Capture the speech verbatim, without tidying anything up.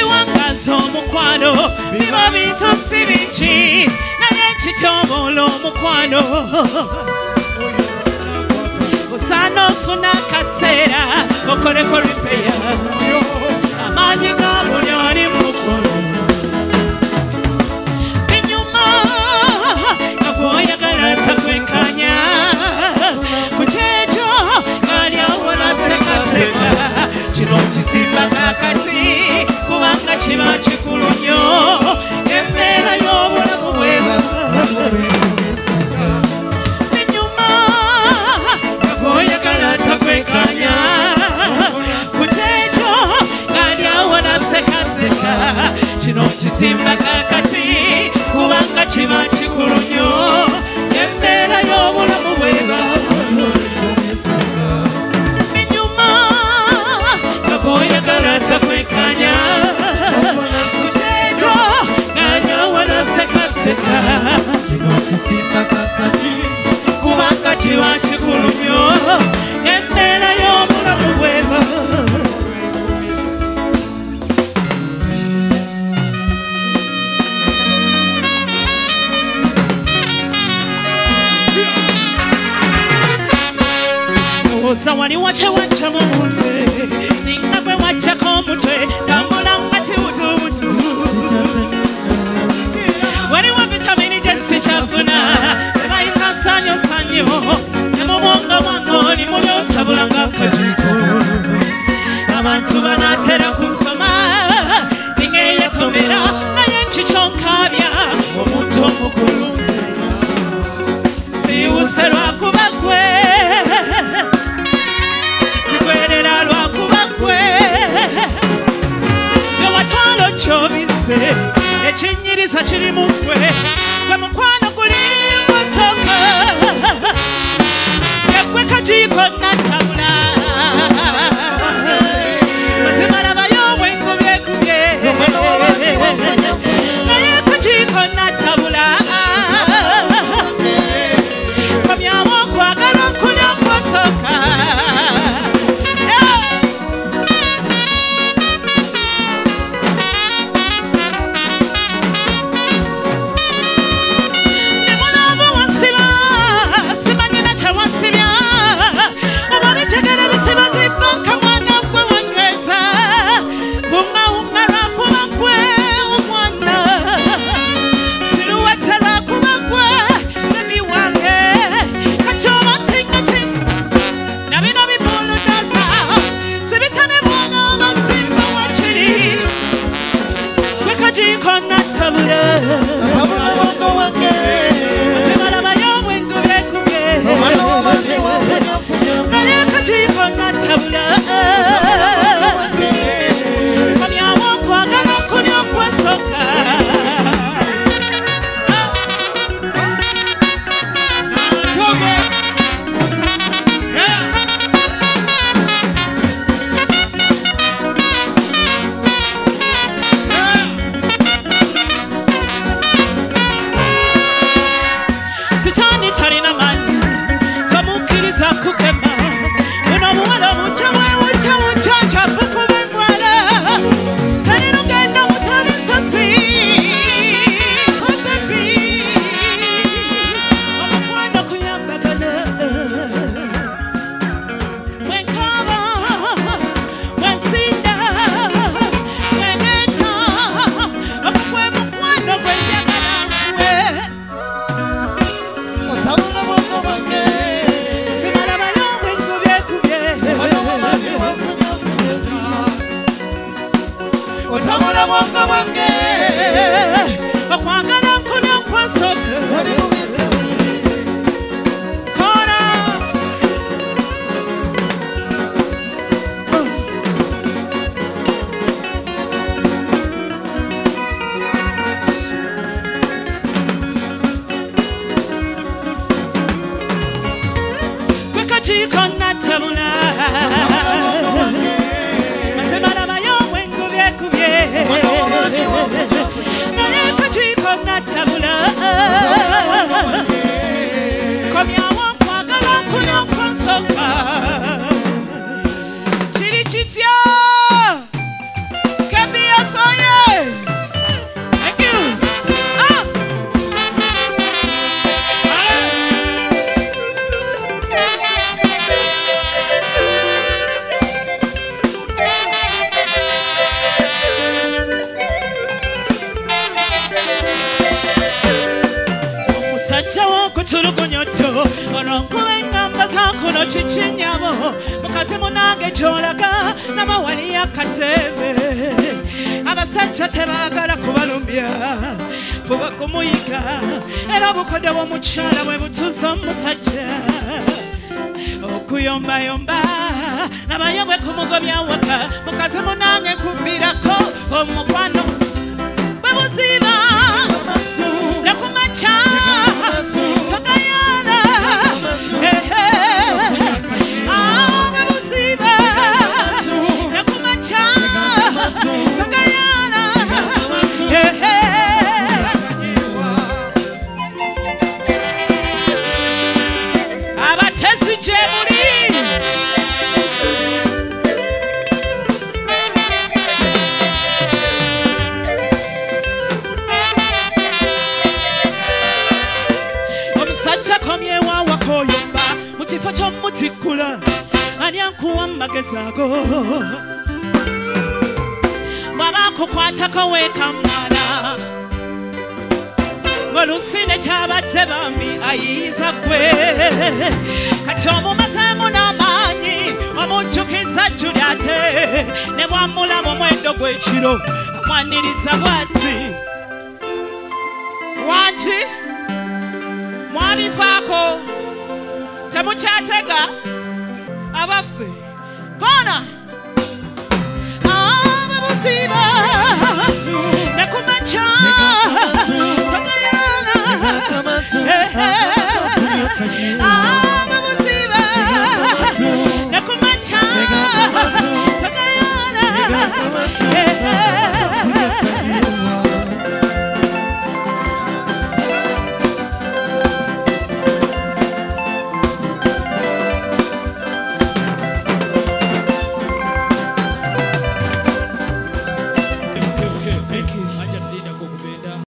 ekiwangaza omukwano biba bintu si bingi naye ekityobola omukwano osaana ofuna akaseera okoleko ripeya amaanyi ga buli ali mu mukono enyuma nga gwoyagala takwekanya ku kyekyo ngali awona sekaseka kino kisimba kakati kubanga kiba kikulu nnyo embeera y'obulamu bweba enyuma nga gwoyagala takwekanya ku kyekyo ngali awona sekaseka kino kisimba kakati kubanga kiba kikulu nnyo embeera y'obulamu bweba enyuma nga gwoyagala takwekanya ku kyekyo ngali awona sekaseka kino kisimba kakati kubanga kiba kikulu nnyo embeera y'obulamu bweba oza wali wace wacca mu nze ninga gwe waccako omutwe tambula nga kibutubutu waliwo vitamini gye sikyafuna ebayita nsanyo sanyo ne mu bwongo bwange oli muli otabula nga akajiiko abantu banaatera kunsoma ninga eyetomera naye nkikyonkaabya omuntu omukulu siwuse lwakuba gwe sigwerera lwakuba gwe yewatwalo kyobise ekinyiriza kiri mu gwe gwe mukwano gulimbosoko egwe kajiiko natabula mazima labayo bwenkubyekubye naye kajiiko natabula komyawo okwagala nkunya okwosoka kutulugunyoto olwonkuba engamba zakuno kikinyabo mukazi munange kyolaga namawali yakatebe abasajja tebaagala kubalumbya fuba kumuyiga era obukodde bw'omukyala bwe butuza omusajja okuyombayomba nabayobwe kumugobya waka mukazi munange kubbirako omukwano bwe buziba nekumaca tagayala bwe buziba nekumaca tagayala abatesi gye muli omusajja komyewa wakoyomba mu kifo ky'omutikkula ani ankuwa amagezi ago bw'abaakukwatako weekamwana ng'olusinde kyabadde bambi ayiiza gwe kati omumazeemu n'amaanyi omujjukiza Juliate ne bwamulamu omwendo gw'ekiro amwaniriza bw'ati wanki mwabifaako temukyatega abaffe koona ababuziba